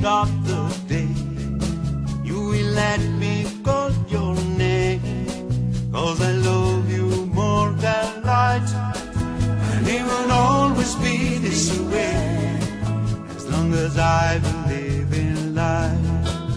of the day, you will let me call your name, 'cause I love you more than light, and it will always be this way, as long as I believe in life.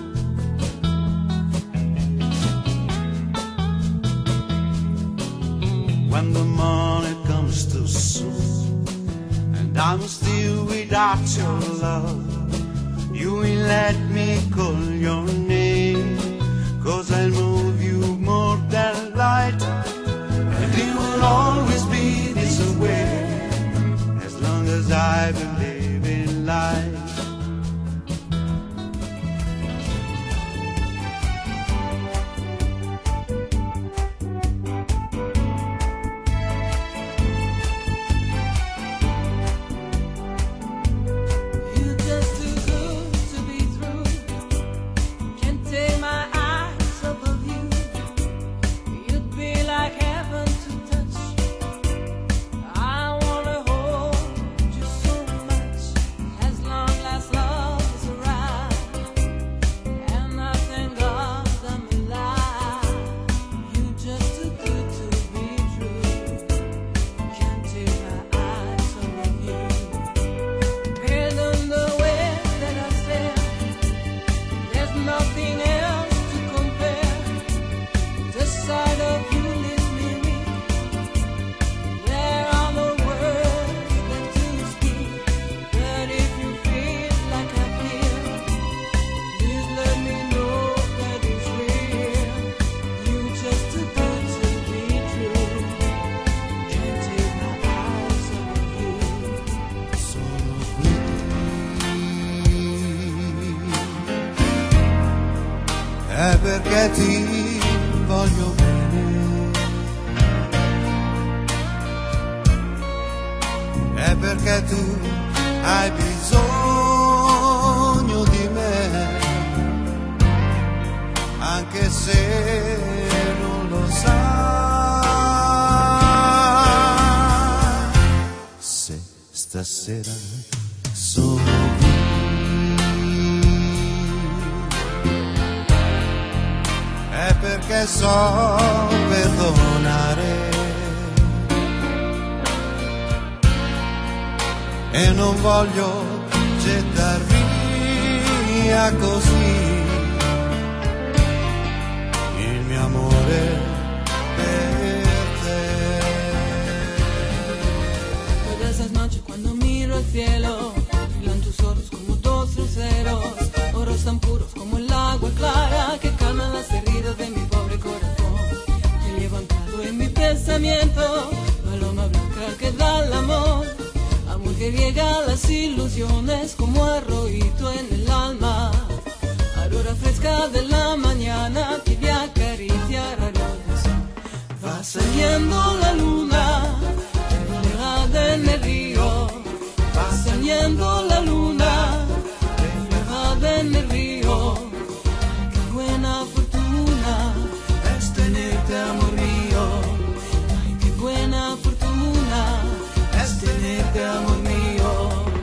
When the morning comes too soon, and I'm still without your love, you will let me call your name, 'cause I'll move you more than light, and it will always be this way, as long as I believe in life. È perché ti voglio bene, è perché tu hai bisogno di me, anche se non lo sai. Se stasera sono qui, è perché so perdonare e non voglio gettar via così il mio amore per te. Todas las noches cuando miro al cielo, brillan tus ojos como dos luceros, oros tan puros como el agua clara que calman las heridas de mi pobre corazón. Te he levantado en mi pensamiento, paloma blanca que da el amor, amor que riega las ilusiones como arroyito en el alma, aurora fresca de la mañana, tibia caricia rayos de sol. Va saliendo la luna, reflejada en el río, va saliendo la luna, reflejada en el río. Qué buena fortuna es tenerte, amor mío. Ay, qué buena fortuna es tenerte, amor mío.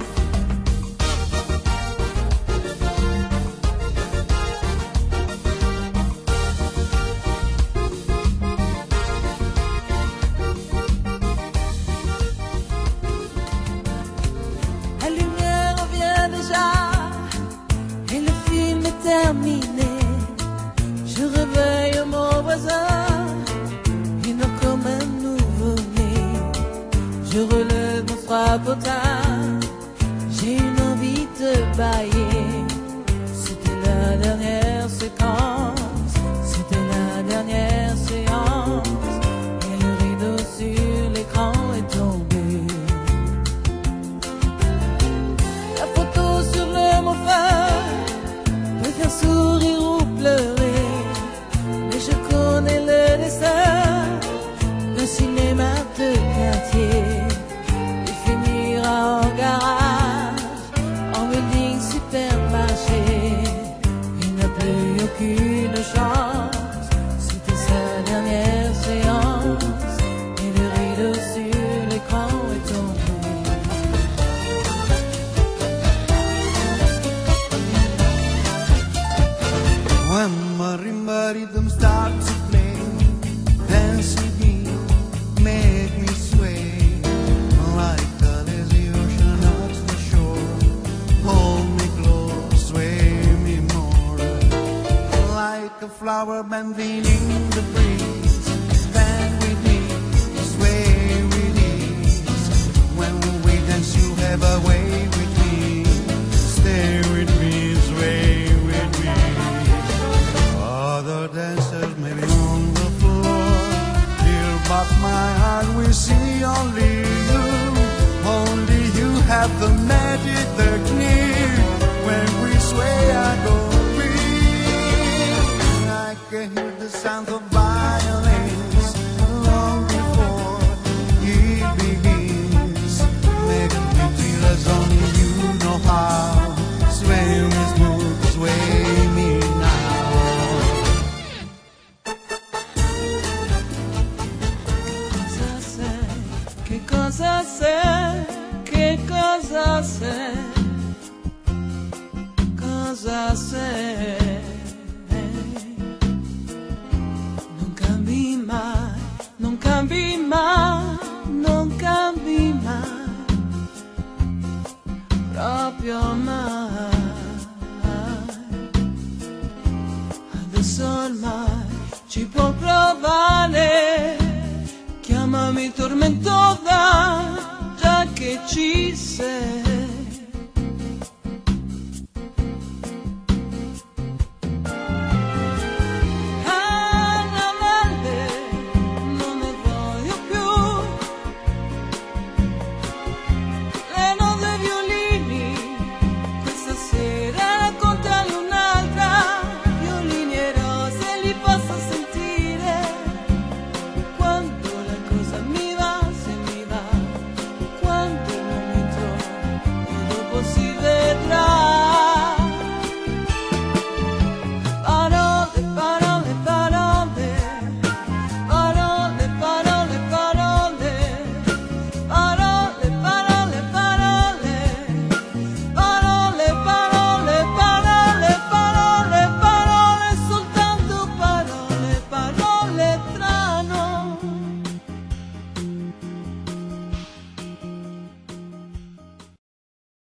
La lumière vient déjà et le film est terminé. Je réveille mon voisin, il dort comme un nouveau-né. Je relève mon strapotin, j'ai une envie de bailler. C'était la dernière séquence, c'était la dernière séance, et le rideau sur l'écran est tombé. La photo sur le moffin peut faire sourire ou pleurer, mais je connais le destin d'un cinéma de quartier. Il finira en garage, en building super the rhythm starts to play. Dance with me, make me sway, like the lazy ocean at the shore. Hold me close, sway me more, like a flower bending in the breeze. Stand with me, sway with ease. When we dance, you have a way with me. Stay with me, sway with me. Other dancers may be on the floor, here but my heart we see only you. Only you have the magic technique. When we sway I go weak. I can hear the sound of violins long before it begins. Make me feel as only you know how. Sway me smooth, sway me now. Che cosa sei, che cosa sei, cosa sei. Non cambi mai, non cambi mai, non cambi mai, proprio mai. Adesso